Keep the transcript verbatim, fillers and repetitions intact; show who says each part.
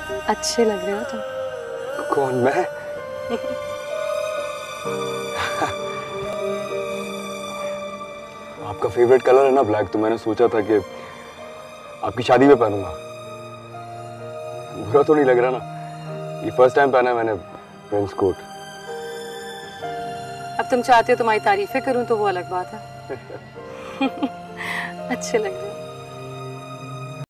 Speaker 1: अच्छे लग रहे हो तुम।
Speaker 2: कौन, मैं? आपका फेवरेट कलर है ना ब्लैक, तो मैंने सोचा था कि आपकी शादी में पहनूंगा। बुरा तो नहीं लग रहा ना? ये फर्स्ट टाइम पहना है मैंने प्रिंस कोट।
Speaker 1: अब तुम चाहते हो तुम्हारी तारीफें करूं तो वो अलग बात है। अच्छे लग रहे हो।